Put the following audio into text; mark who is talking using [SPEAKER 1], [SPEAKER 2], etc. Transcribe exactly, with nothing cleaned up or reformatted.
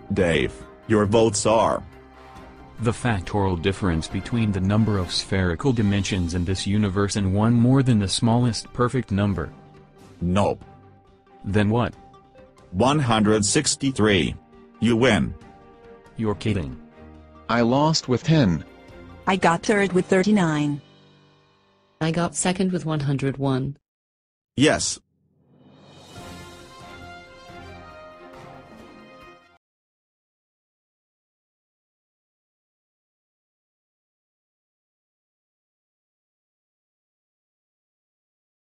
[SPEAKER 1] Dave, your votes are
[SPEAKER 2] The factorial difference between the number of spherical dimensions in this universe and one more than the smallest perfect number.
[SPEAKER 1] nope.
[SPEAKER 2] Then what?
[SPEAKER 1] one hundred sixty-three. You win.
[SPEAKER 2] You're kidding.
[SPEAKER 3] I lost with ten.
[SPEAKER 4] I got third with thirty-nine.
[SPEAKER 5] I got second with one hundred one.
[SPEAKER 1] Yes,